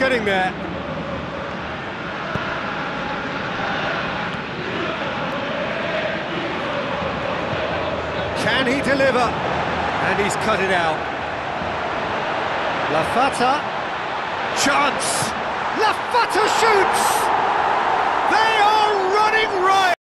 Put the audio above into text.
Getting there. Can he deliver? And he's cut it out. Lafata. Chance! Lafata shoots! They are running riot!